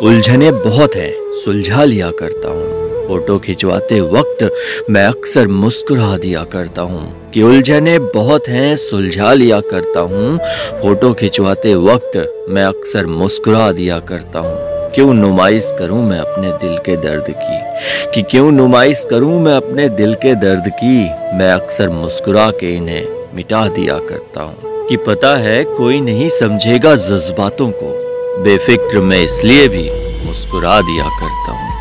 उलझने बहुत हैं, सुलझा लिया करता हूँ। फोटो खिंचवाते वक्त मैं अक्सर मुस्कुरा दिया करता हूँ कि उलझने बहुत हैं, सुलझा लिया करता हूँ। फोटो खिंचवाते वक्त मैं अक्सर मुस्कुरा दिया करता हूँ। क्यों नुमाइश करूं मैं अपने दिल के दर्द की, कि क्यों नुमाइश करूं मैं अपने दिल के दर्द की। मैं अक्सर मुस्कुरा के इन्हें मिटा दिया करता हूँ कि पता है कोई नहीं समझेगा जज्बातों को। बेफिक्र मैं इसलिए भी मुस्कुरा दिया करता हूँ।